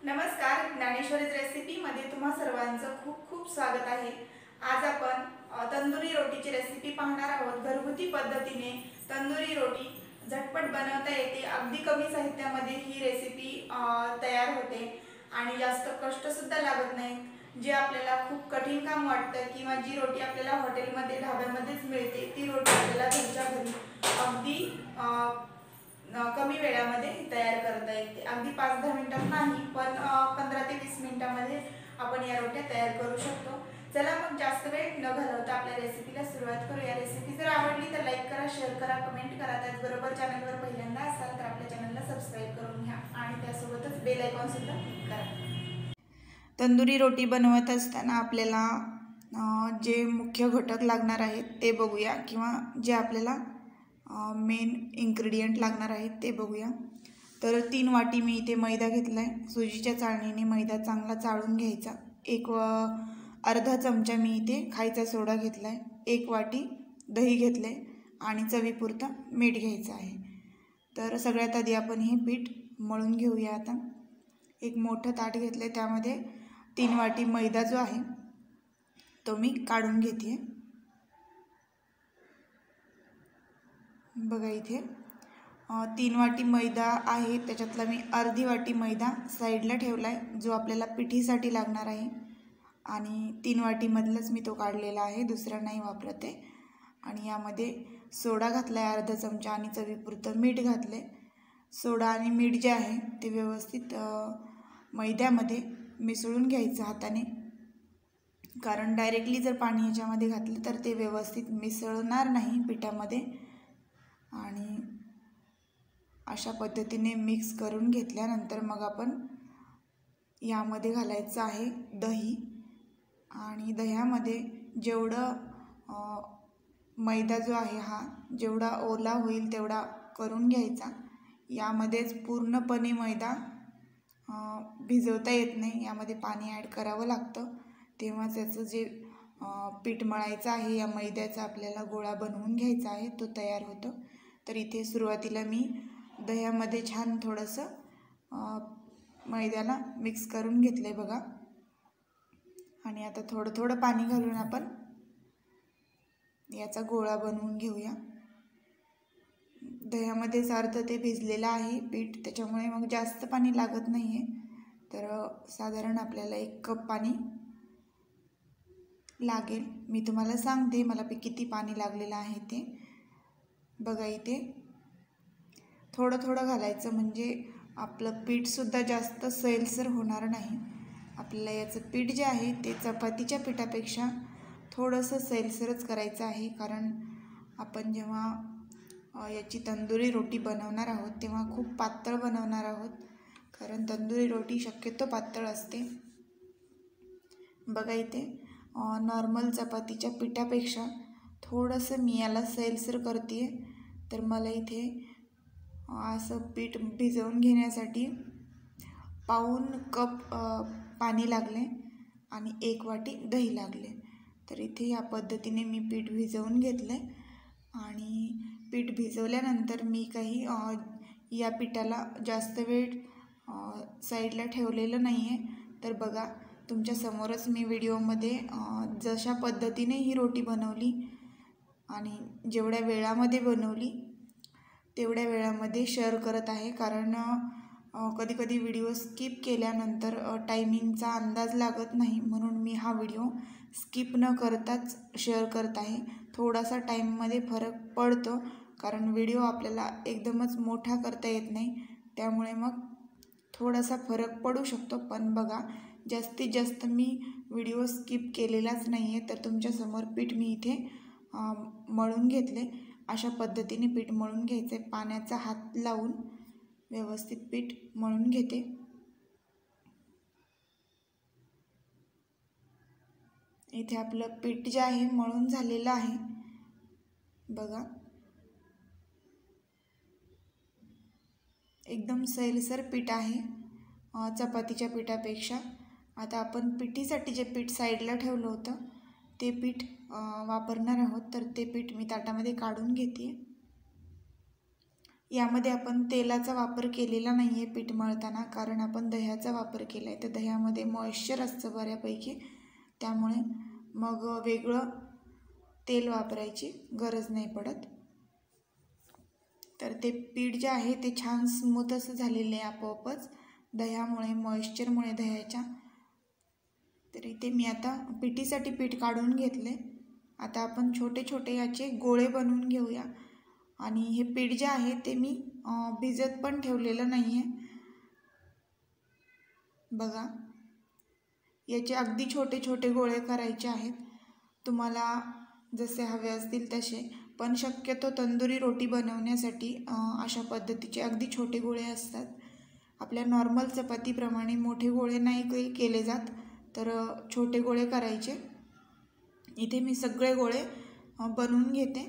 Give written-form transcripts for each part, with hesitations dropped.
नमस्कार, ज्ञानेश्वरीज रेसिपीमध्ये तुम्हा सर्वांचं खूप खूप स्वागत आहे। आज आपण तंदुरी रोटीची रेसिपी पाहणार आहोत। घरगुती पद्धतीने तंदुरी रोटी झटपट बनवता येते। अगदी कमी साहित्यामध्ये ही रेसिपी तयार होते आणि जास्त कष्ट सुद्धा लागत नाही। जे आपल्याला खूप कठीण काम वाटतं किंवा जी रोटी आपल्याला हॉटेलमध्ये ढाब्यामध्येच मिळते ती रोटी आपल्याला घरच्या घरी अगदी कमी वेळामध्ये तयार करता येते। अगदी 5-10 मिनिटात नाही, पण 15 ते 20 मिनिटांमध्ये आपण या रोट्या तयार करू शकतो। चला मग जास्त वेळ न घालवता आपल्या रेसिपीला सुरुवात करूया। रेसिपी जर आवडली तर लाईक करा, शेअर करा, कमेंट करा। त्याचबरोबर चॅनलवर पहिल्यांदा असाल तर आपल्या चॅनलला सबस्क्राईब करून घ्या आणि त्यासोबतच बेल आयकॉन सुद्धा क्लिक करा। तंदुरी रोटी बनवत असताना आपल्याला जे मुख्य घटक लागणार आहेत ते बघूया, किंवा जे आपल्याला मेन इन्ग्रेडियंट लागणार आहेत ते बघूया। तर 3 वाटी मी इथे मैदा घेतला आहे। सुजीच्या चाळणीने मैदा चांगला चाळून घ्यायचा। अर्धा चमचा मी इथे खायचा सोडा घेतला आहे। 1 वाटी दही घेतले आणि चवीपुरता मीठ घ्यायचं आहे। तर सगळ्यात आधी आपण हे पीठ मळून घेऊया। आता एक मोठं ताट घेतलं आहे, त्यामध्ये 3 वाटी मैदा जो आहे तो मी काढून घेते। बघा इथे 3 वाटी मैदा आहे, त्याच्यातला मी अर्धी वाटी मैदा साईडला ठेवला आहे, जो आपल्याला पिठीसाठी लागणार आहे। आणि 3 वाटीमधलंच मी तो काढलेला आहे, दुसरा नाही वापरत आहे। आणि यामध्ये सोडा घातला आहे अर्धा चमचा आणि चवीपुरतं मीठ घातले। सोडा आणि मीठ जे आहे ते व्यवस्थित मैद्यामध्ये मिसळून घ्यायचं हाताने, कारण डायरेक्टली जर पाणी याच्यामध्ये घातलं तर ते व्यवस्थित मिसळणार नाही पिठामध्ये। आणि अशा पद्धतीने मिक्स करून घेतल्यानंतर मग आपण यामध्ये घालायचं आहे दही। आणि दह्यामध्ये जेवढं मैदा जो आहे हा जेवढा ओला होईल तेवढा करून घ्यायचा। यामध्येच पूर्णपणे मैदा भिजवता येत नाही, यामध्ये पाणी ॲड करावं लागतं, तेव्हा त्याचं जे पीठ मळायचं आहे या मैद्याचा आपल्याला गोळा बनवून घ्यायचा आहे तो तयार होतो। तर इथे सुरुवातीला मी दह्यामध्ये छान थोडंसं मैद्याला मिक्स करून घेतलं आहे बघा। आणि आता थोडं थोडं पाणी घालून आपण याचा गोळा बनवून घेऊया। दह्यामध्येच अर्ध ते भिजलेलं आहे पीठ, त्याच्यामुळे मग जास्त पाणी लागत नाही आहे। तर साधारण आपल्याला 1 कप पाणी लागेल। मी तुम्हाला सांगते मला किती पाणी लागलेलं आहे ते। बघा इथे थोडं थोडं घालायचं, म्हणजे आपलं पीठसुद्धा जास्त सैलसर होणार नाही। आपल्याला याचं पीठ जे आहे ते चपातीच्या पिठापेक्षा थोडंसं सैलसरच करायचं आहे, कारण आपण जेव्हा याची तंदुरी रोटी बनवणार आहोत तेव्हा खूप पातळ बनवणार आहोत, कारण तंदुरी रोटी शक्यतो पातळ असते। बघा इथे नॉर्मल चपातीच्या पिठापेक्षा थोडंसं मी याला सैलसर करते। तर मला इथे असं पीठ भिजवून घेण्यासाठी पाऊण कप पाणी लागले आणि 1 वाटी दही लागले। तर इथे या पद्धतीने मी पीठ भिजवून घेतले। आणि पीठ भिजवल्यानंतर मी काही या पिठाला जास्त वेळ साईडला ठेवलेलं नाही आहे। तर बघा तुमच्या समोरच मी व्हिडिओमध्ये जशा पद्धतीने ही रोटी बनवली आणि जेवढ्या वेळामध्ये बनवली तेवढ्या वेळामध्ये शेअर करत आहे, कारण कधीकधी व्हिडिओ स्किप केल्यानंतर टायमिंगचा अंदाज लागत नाही, म्हणून मी हा व्हिडिओ स्किप न करताच शेअर करत आहे। थोडासा टाईममध्ये फरक पडतो, कारण व्हिडिओ आपल्याला एकदमच मोठा करता येत नाही, त्यामुळे मग थोडासा फरक पडू शकतो। पण बघा जास्तीत जास्त मी व्हिडिओ स्किप केलेलाच नाही आहे। तर तुमच्यासमोर पीठ मी इथे मळून घेतले। अशा पद्धतीने पीठ मळून घ्यायचे, पाण्याचा हात लावून व्यवस्थित पीठ मळून घेते। इथे आपलं पीठ जे आहे मळून झालेलं आहे बघा, एकदम सैलसर पीठ आहे चपातीच्या पिठापेक्षा। आता आपण पिठीसाठी जे पीठ साईडला ठेवलं होतं ते पीठ वापरणार आहोत। तर ते पीठ मी ताटामध्ये काढून घेते। यामध्ये आपण तेलाचा वापर केलेला नाही आहे पीठ मळताना, कारण आपण दह्याचा वापर केला आहे. तर दह्यामध्ये मॉइश्चर असतं बऱ्यापैकी, त्यामुळे मग वेगळं तेल वापरायची गरज नाही पडत. तर ते पीठ जे आहे ते छान स्मूथ असं झालेलं आहे आपोआपच दह्यामुळे, मॉइश्चरमुळे दह्याच्या. तर इथे मी आता पिठीसाठी पीठ काढून घेतले. आता आपण छोटे छोटे याचे गोळे बनवून घेऊया. आणि हे पीठ जे आहे ते मी भिजत पण ठेवलेलं नाही आहे. बघा, याचे अगदी छोटे छोटे गोळे करायचे आहेत, तुम्हाला जसे हवे असतील तसे. पण शक्यतो तंदुरी रोटी बनवण्यासाठी अशा पद्धतीचे अगदी छोटे गोळे असतात. आपल्या नॉर्मल चपातीप्रमाणे मोठे गोळे नाही केले जात, तर छोटे गोळे करायचे. इथे मी सगळे गोळे बनवून घेते.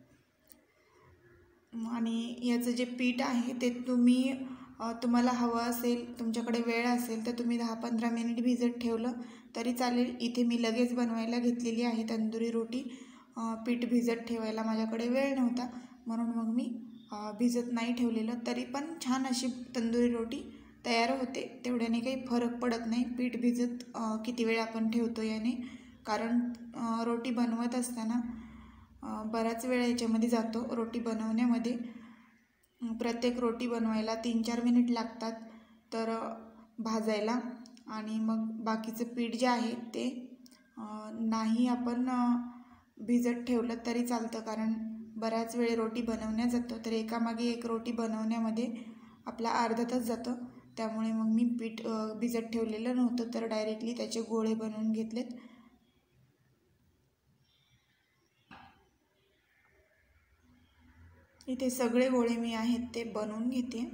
आणि याचं जे पीठ आहे ते तुम्हाला हवं असेल, तुमच्याकडे वेळ असेल तर तुम्ही 10-15 मिनिट भिजत ठेवलं तरी चालेल. इथे मी लगेच बनवायला घेतलेली आहे तंदुरी रोटी. पीठ भिजत ठेवायला माझ्याकडे वेळ नव्हता, म्हणून मग मी भिजत नाही ठेवलेलं. तरी पण छान अशी तंदुरी रोटी तयार होते. तेवढ्याने काही फरक पडत नाही पीठ भिजत किती वेळ आपण ठेवतो याने, कारण रोटी बनवत असताना बराच वेळ याच्यामध्ये जातो रोटी बनवण्यामध्ये. प्रत्येक रोटी बनवायला 3-4 मिनिट लागतात तर भाजायला. आणि मग बाकीचं पीठ जे आहे ते नाही आपण भिजत ठेवलं तरी चालतं, कारण बऱ्याच वेळ रोटी बनवण्यात जातो. तर एकामागे एक रोटी बनवण्यामध्ये आपला अर्धा तास जातो. त्यामुळे मग मी पीठ भिजत ठेवलेलं नव्हतं, तर डायरेक्टली त्याचे गोळे बनवून घेतलेत. इथे सगळे गोळे मी आहेत ते बनवून घेते.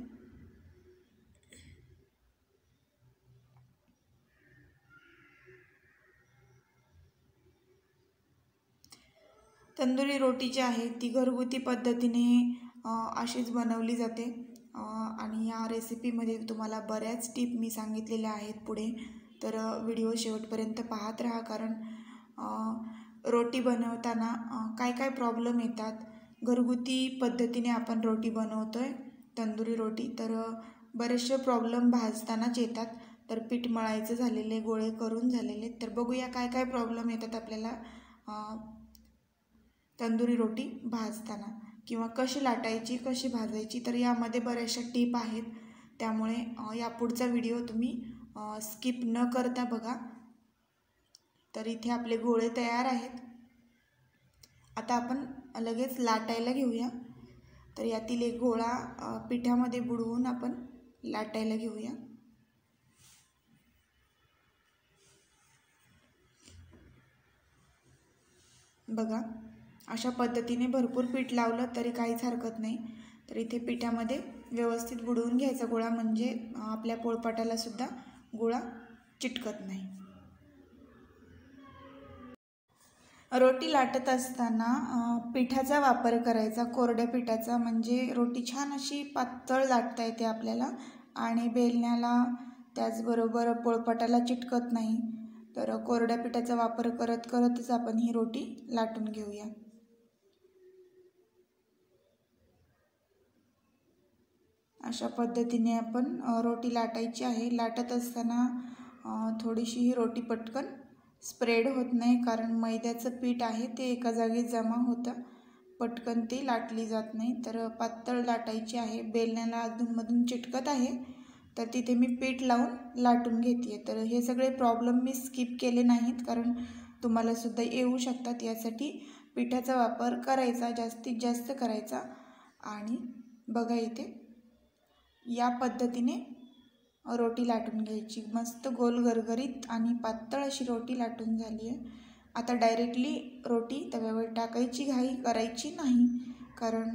तंदुरी रोटी जी आहे ती घरगुती पद्धतीने अशीच बनवली जाते. आणि या रेसिपीमध्ये तुम्हाला बऱ्याच टिप मी सांगितलेल्या आहेत पुढे, तर व्हिडिओ शेवटपर्यंत पाहत राहा. कारण रोटी बनवताना काय काय प्रॉब्लेम येतात, घरगुती पद्धतीने आपण रोटी बनवतो आहे तंदुरी रोटी, तर बरेचसे प्रॉब्लेम भाजतानाच येतात. तर पीठ मळायचं झालेले, गोळे करून झालेले, तर बघूया काय काय प्रॉब्लेम येतात आपल्याला तंदुरी रोटी भाजताना, किंवा कशी लाटायची, कशी भाजायची. तर यामध्ये बऱ्याचशा टिप आहेत, त्यामुळे या पुढचा व्हिडिओ तुम्ही स्किप न करता बघा. तर इथे आपले गोळे तयार आहेत. आता आपण लगेच लाटायला घेऊया. तर यातील एक गोळा पिठामध्ये बुडवून आपण लाटायला घेऊया. बघा, अशा पद्धतीने भरपूर पीठ लावलं तरी काहीच हरकत नाही. तर इथे पिठामध्ये व्यवस्थित बुडवून घ्यायचा गोळा, म्हणजे आपल्या पोळपाटाला सुद्धा गोळा चिटकत नाही. रोटी लाटत असताना पिठाचा वापर करायचा, कोरड्या पिठाचा, म्हणजे रोटी छान अशी पातळ लाटता येते आपल्याला आणि बेलण्याला त्याचबरोबर पोळपाटाला चिटकत नाही. तर कोरड्या पिठाचा वापर करतच आपण ही रोटी लाटून घेऊया. अशा पद्धतीने आपण रोटी लाटायची आहे. लाटत असताना थोडीशी ही रोटी पटकन स्प्रेड होत नाही, कारण मैद्याचं पीठ आहे ते एका जागी जमा होतं, पटकन ती लाटली जात नाही. तर पातळ लाटायची आहे. बेलण्याला अधूनमधून चिटकत आहे, तर तिथे मी पीठ लावून लाटून घेते. तर हे सगळे प्रॉब्लेम मी स्किप केले नाहीत, कारण तुम्हालासुद्धा येऊ शकतात. यासाठी पिठाचा वापर करायचा, जास्तीत जास्त करायचा. आणि बघा, इथे या पद्धतीने रोटी लाटून घ्यायची. मस्त गोल गरगरीत आणि पातळ अशी रोटी लाटून झाली आहे. आता डायरेक्टली रोटी तव्यावर टाकायची घाई करायची नाही, कारण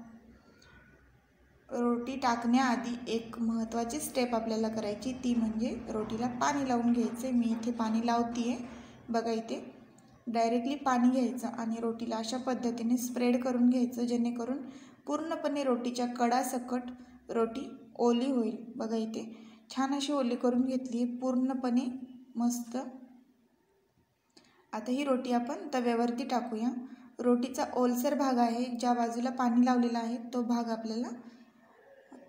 रोटी टाकण्याआधी एक महत्त्वाची स्टेप आपल्याला करायची, ती म्हणजे रोटीला पाणी लावून घ्यायचे. मी इथे पाणी लावते आहे. बघा, इथे डायरेक्टली पाणी घ्यायचं आणि रोटीला अशा पद्धतीने स्प्रेड करून घ्यायचं, जेणेकरून पूर्णपणे रोटीच्या कडासकट रोटी ओली होईल. बघा, इथे छान अशी ओली करून घेतली आहे पूर्णपणे, मस्त. आता ही रोटी आपण तव्यावरती टाकूया. रोटीचा ओलसर भाग आहे, ज्या बाजूला पाणी लावलेला आहे तो भाग आपल्याला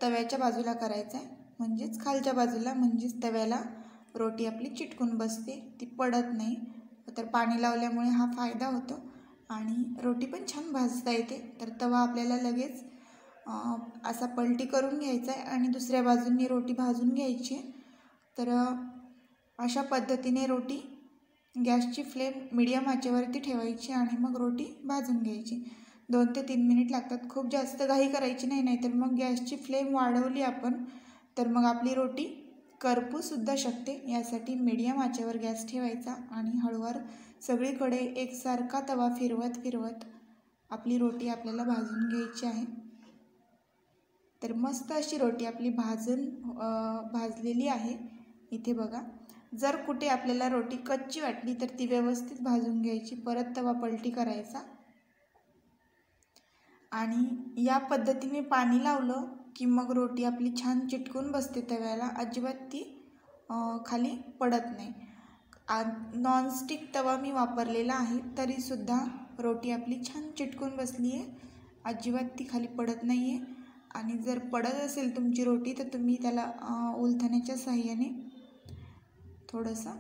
तव्याच्या बाजूला करायचा आहे, म्हणजेच खालच्या बाजूला, म्हणजेच तव्याला रोटी आपली चिटकून बसते, ती पडत नाही. तर पाणी लावल्यामुळे हा फायदा होतो आणि रोटी पण छान भाजता येते. तर तवा आपल्याला लगेच असा पलटी करून घ्यायचा आहे आणि दुसऱ्या बाजूंनी रोटी भाजून घ्यायची. तर अशा पद्धतीने रोटी गॅसची फ्लेम मीडियम आचेवरती ठेवायची आणि मग रोटी भाजून घ्यायची. 2 ते 3 मिनिट लागतात. खूप जास्त घाई करायची नाही, नाहीतर मग गॅसची फ्लेम वाढवली आपण तर मग आपली रोटी करपूसुद्धा शकते. यासाठी मीडियम आचेवर गॅस ठेवायचा आणि हळूवार सगळीकडे एकसारखा तवा फिरवत फिरवत आपली रोटी आपल्याला भाजून घ्यायची आहे. तर मस्त अशी रोटी आपली भाजलेली आहे. इथे बघा, जर कुठे आपल्याला रोटी कच्ची वाटली तर ती व्यवस्थित भाजून घ्यायची, परत तवा पलटी करायचा आणि या पद्धतीने पाणी लावलं की मग रोटी आपली छान चिटकून बसते तव्याला, अजिबात ती खाली पडत नाही. नॉनस्टिक तवा मी वापरलेला आहे, तरीसुद्धा रोटी आपली छान चिटकून बसली आहे, अजिबात ती खाली पडत नाही आहे. आणि जर पडत असेल तुमची रोटी तर तुम्ही त्याला उलथण्याच्या साहाय्याने थोडंसं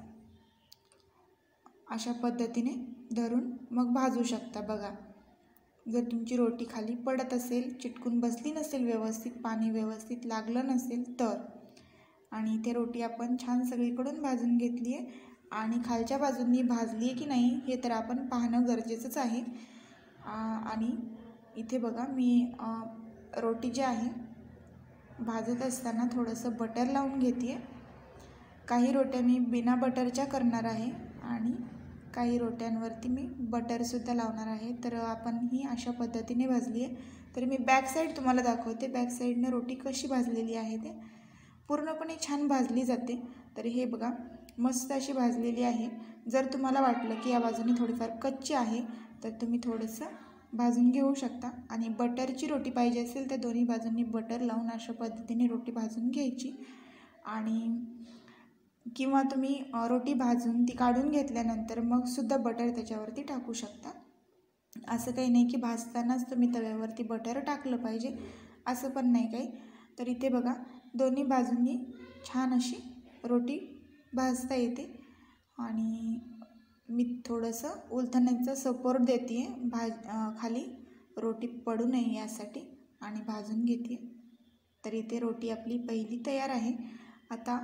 अशा पद्धतीने धरून मग भाजू शकता. बघा, जर तुमची रोटी खाली पडत असेल, चिटकून बसली नसेल व्यवस्थित, पाणी व्यवस्थित लागलं नसेल तर. आणि इथे रोटी आपण छान सगळीकडून भाजून घेतली आहे आणि खालच्या बाजूंनी भाजली आहे की नाही हे तर आपण पाहणं गरजेचंच आहे. आणि इथे बघा, मी रोटी जी आहे भाजत असताना थोडंसं बटर लावून घेते आहे. काही रोट्या मी बिना बटरच्या करणार आहे आणि काही रोट्यांवरती मी बटरसुद्धा लावणार आहे. तर आपण ही अशा पद्धतीने भाजली आहे. तर मी बॅक साईड तुम्हाला दाखवते, बॅक साईडने रोटी कशी भाजलेली आहे. ते पूर्णपणे छान भाजली जाते. तर हे बघा, मस्त अशी भाजलेली आहे. जर तुम्हाला वाटलं की या बाजूने थोडीफार कच्ची आहे तर तुम्ही थोडंसं भाजून घेऊ शकता. आणि बटरची रोटी पाहिजे असेल तर दोन्ही बाजूंनी बटर लावून अशा पद्धतीने रोटी भाजून घ्यायची. आणि किंवा तुम्ही रोटी भाजून ती काढून घेतल्यानंतर मग सुद्धा बटर त्याच्यावरती टाकू शकता. असं काही नाही की भाजतानाच तुम्ही तव्यावरती बटर टाकलं पाहिजे, असं पण नाही काही. तर इथे बघा, दोन्ही बाजूंनी छान अशी रोटी भाजता येते आणि मी थोडंसं उलथण्याचा सपोर्ट देते आहे, खाली रोटी पडू नये यासाठी, आणि भाजून घेते. तर इथे रोटी आपली पहिली तयार आहे. आता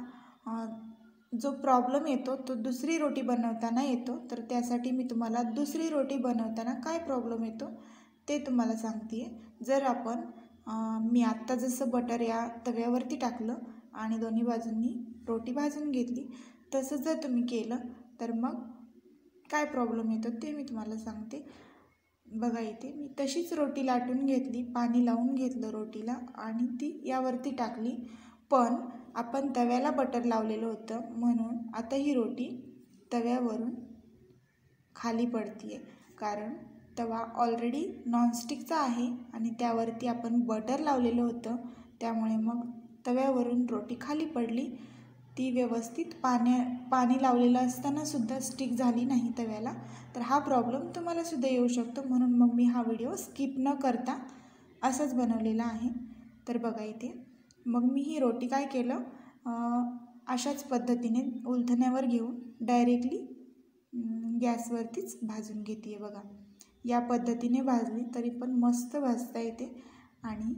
जो प्रॉब्लेम येतो तो दुसरी रोटी बनवताना येतो. तर त्यासाठी मी तुम्हाला दुसरी रोटी बनवताना काय प्रॉब्लेम येतो ते तुम्हाला सांगते आहे. जर आपण मी आत्ता जसं बटर या तव्यावरती टाकलं आणि दोन्ही बाजूंनी रोटी भाजून घेतली, तसं जर तुम्ही केलं तर मग काय प्रॉब्लेम येतो ते मी तुम्हाला सांगते. बघा, इथे मी तशीच रोटी लाटून घेतली, पाणी लावून घेतलं रोटीला आणि ती यावरती टाकली. पण आपण तव्याला बटर लावलेलं होतं म्हणून आता ही रोटी तव्यावरून खाली पडते आहे, कारण तवा ऑलरेडी नॉनस्टिकचा आहे आणि त्यावरती आपण बटर लावलेलं होतं. त्यामुळे मग तव्यावरून रोटी खाली पडली. ती व्यवस्थित पाणी लावलेलं असतानासुद्धा स्टिक झाली नाही तव्याला. तर हा प्रॉब्लेम तुम्हालासुद्धा येऊ शकतो, म्हणून मग मी हा व्हिडिओ स्किप न करता असाच बनवलेला आहे. तर बघा, इथे मग मी ही रोटी काय केलं, अशाच पद्धतीने उलथण्यावर घेऊन डायरेक्टली गॅसवरतीच भाजून घेते आहे. बघा, या पद्धतीने भाजली तरी पण मस्त भाजता येते. आणि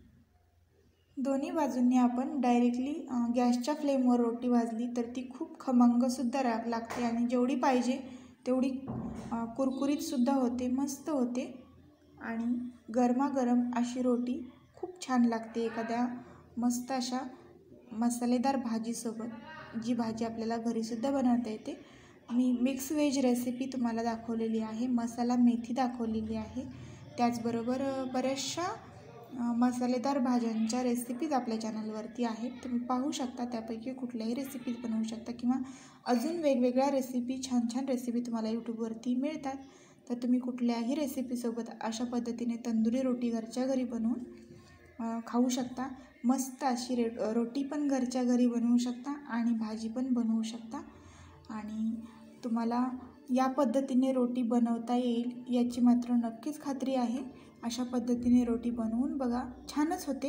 दोन्ही बाजूंनी आपण डायरेक्टली गॅसच्या फ्लेमवर रोटी भाजली तर ती खूप खमंगसुद्धा लागते आणि जेवढी पाहिजे तेवढी कुरकुरीतसुद्धा होते, मस्त होते. आणि गरमागरम अशी रोटी खूप छान लागते एखाद्या मस्त अशा मसालेदार भाजीसोबत, जी भाजी आपल्याला घरीसुद्धा बनवता येते. मी मिक्स व्हेज रेसिपी तुम्हाला दाखवलेली आहे, मसाला मेथी दाखवलेली आहे, त्याचबरोबर बऱ्याचशा मसालेदार भाज्यांच्या रेसिपीज आपल्या चॅनलवरती आहेत. तुम्ही पाहू शकता, त्यापैकी कुठल्याही रेसिपीज बनवू शकता किंवा अजून वेगवेगळ्या रेसिपी, छान छान रेसिपी तुम्हाला यूट्यूबवरती मिळतात. तर तुम्ही कुठल्याही रेसिपीसोबत अशा पद्धतीने तंदुरी रोटी घरच्या घरी बनवून खाऊ शकता. मस्त अशी रोटी पण घरच्या घरी बनवू शकता आणि भाजी पण बनवू शकता. आणि तुम्हाला या पद्धतीने रोटी बनवता येईल याची मात्र नक्कीच खात्री आहे. अशा पद्धतीने रोटी बनवून बघा, छानच होते.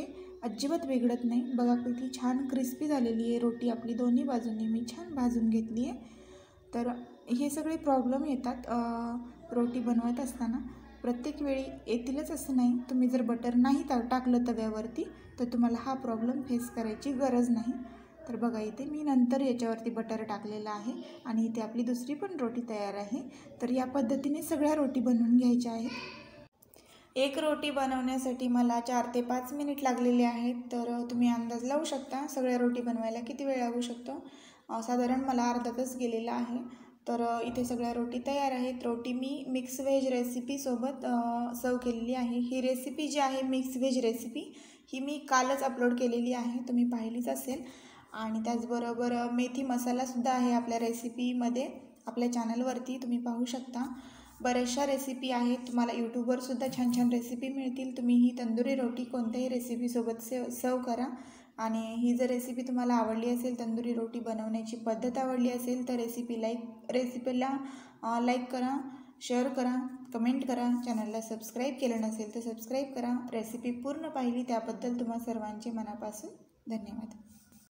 अजिबात बिघडत नाही. बघा किती छान क्रिस्पी झालेली आहे रोटी आपली. दोन्ही बाजूंनी मी छान भाजून घेतली आहे. तर हे सगळे प्रॉब्लेम येतात रोटी बनवत असताना. प्रत्येक वेळी येतीलच असं नाही. तुम्ही जर बटर नाही टाकलं तव्यावरती तर तुम्हाला हा प्रॉब्लेम फेस करायची गरज नाही. तर बघा इथे मी नंतर याच्यावरती बटर टाकलेलं आहे आणि इथे आपली दुसरी पण रोटी तयार आहे. तर या पद्धतीने सगळ्या रोटी बनवून घ्यायच्या आहेत. एक रोटी बनवण्यासाठी मला 4 ते 5 मिनिट लागलेले आहेत. तर तुम्ही अंदाज लावू शकता सगळ्या रोटी बनवायला किती वेळ लागू शकतो. साधारण मला अर्धा तास गेलेला आहे. तर इथे सगळ्या रोटी तयार आहेत. रोटी मी मिक्स व्हेज रेसिपीसोबत सर्व केलेली आहे. ही रेसिपी जी आहे मिक्स व्हेज रेसिपी ही मी कालच अपलोड केलेली आहे, तुम्ही पाहिलीच असेल. आणि त्याचबरोबर मेथी मसालासुद्धा आहे आपल्या रेसिपीमध्ये, आपल्या चॅनलवरती तुम्ही पाहू शकता. बऱ्याचशा रेसिपी आहेत, तुम्हाला यूट्यूबवरसुद्धा छान छान रेसिपी मिळतील. तुम्ही ही तंदुरी रोटी कोणत्याही रेसिपीसोबत सर्व करा. आणि ही जर रेसिपी तुम्हाला आवडली असेल, तंदुरी रोटी बनवण्याची पद्धत आवडली असेल तर रेसिपीला लाईक करा, शेअर करा, कमेंट करा. चॅनलला सबस्क्राईब केलं नसेल तर सबस्क्राईब करा. रेसिपी पूर्ण पाहिली त्याबद्दल तुम्हा सर्वांचे मनापासून धन्यवाद.